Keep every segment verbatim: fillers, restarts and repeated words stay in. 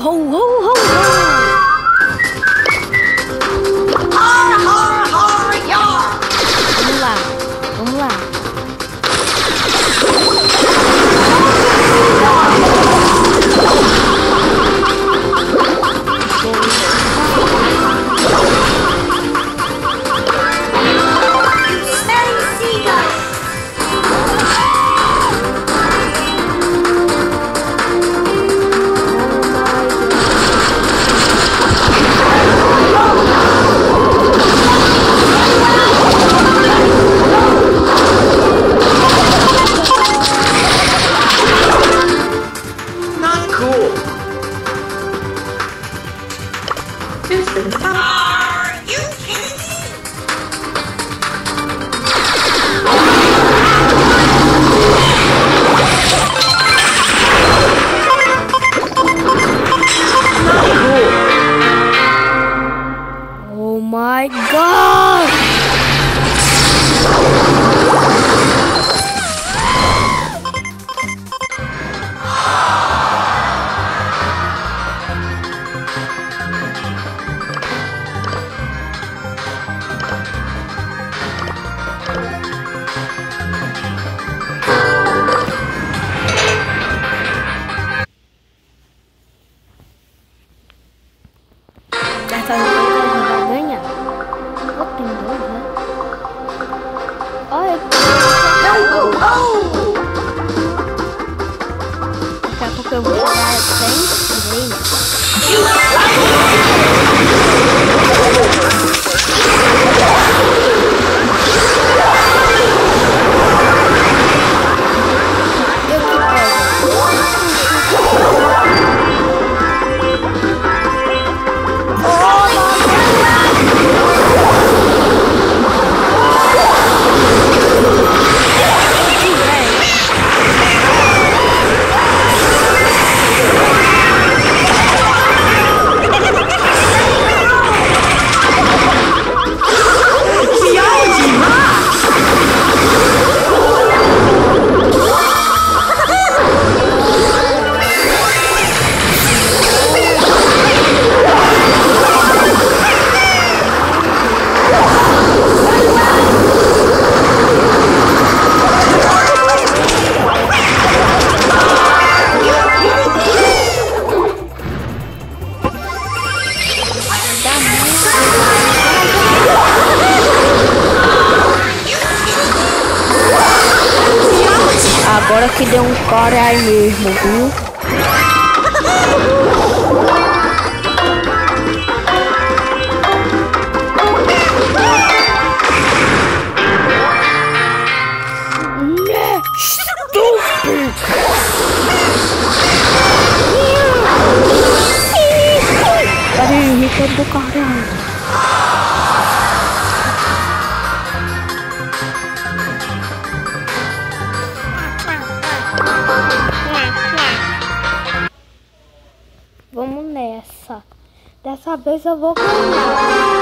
ho, ho, ho, ho. Har, har, har, ja. Vamos lá, vamos lá. My God! Dessa vez ele vai ganhar. Oh, tem dois, né? Olha. Daqui a pouco eu vou jogar sem três. Agora que deu um cara aí mesmo, viu? Estúpido! Tá irritando do caralho. Vamos nessa. Dessa vez eu vou ganhar.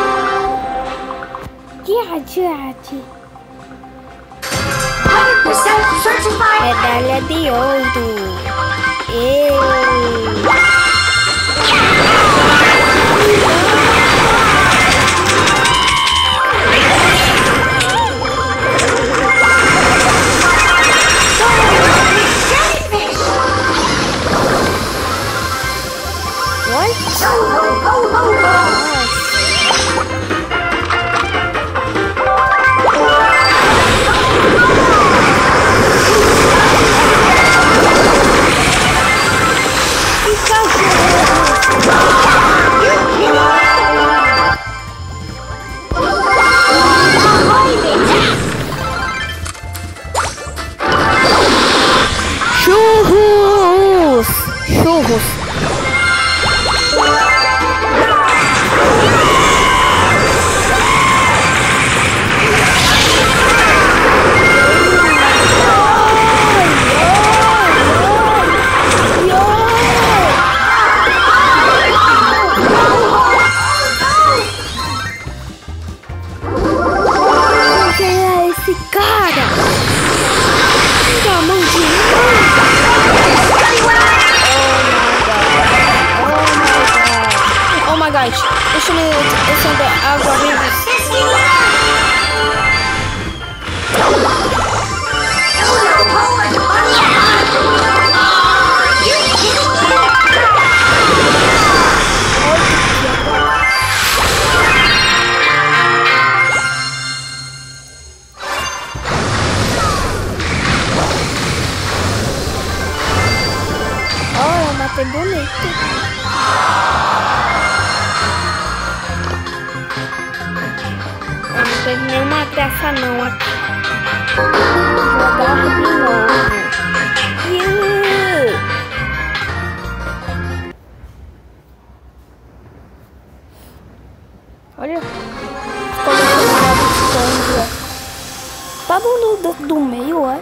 Diade. Medalha de ouro. Ei. Churros! Churros! Oh my God. é bonito. Eu não teve nenhuma graça não aqui. Jogar de novo. Iu! Olha. Tá do, do, do meio, é?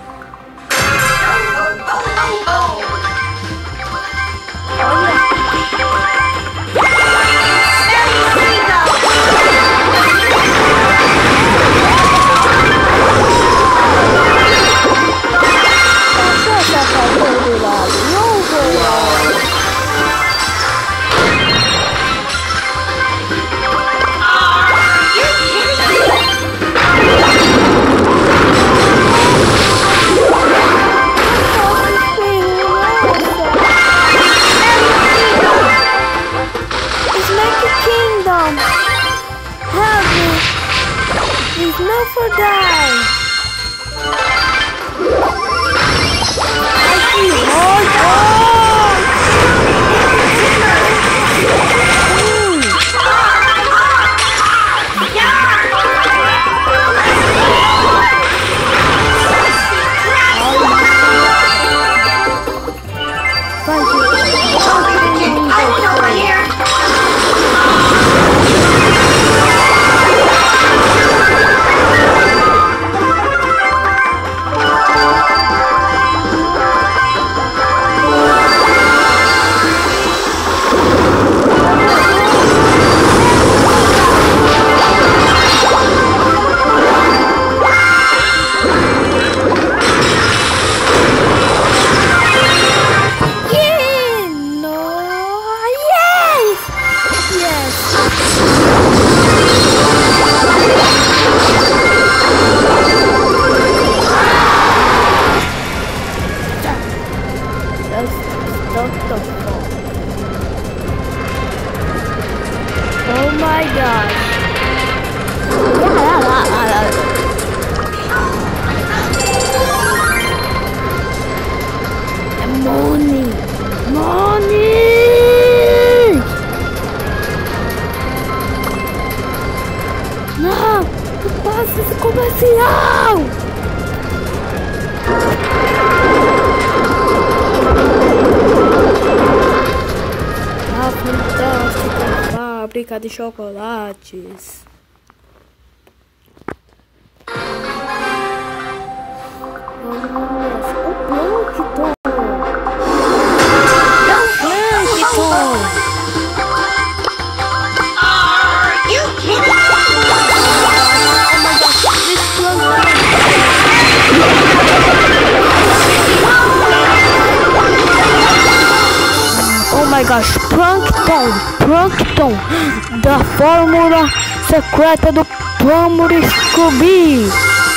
Oh my gosh. Money. Money. Não, não passa esse comercial. A fantástica fábrica de chocolates. Nossa, o Plankton. Oh my gosh, Plankton, Plankton, da fórmula secreta do Plumber Scooby.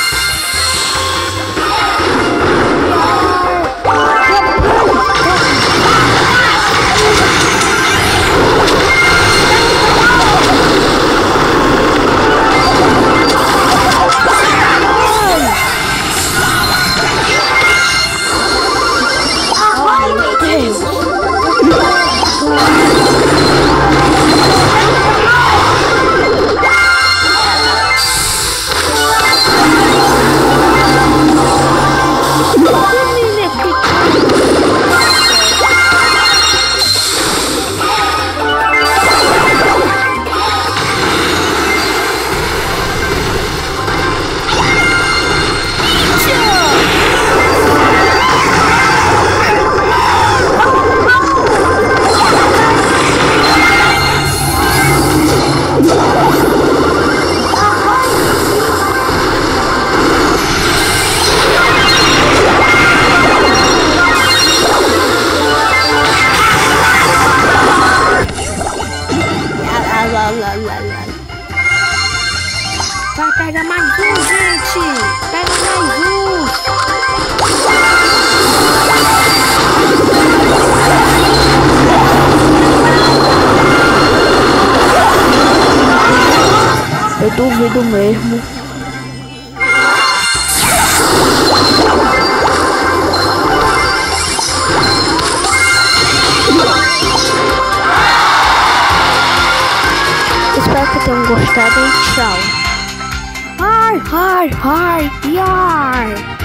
Vai, pega mais um, gente! Pega mais um! Eu duvido mesmo. obrigada e tchau. Har, har, har, yar.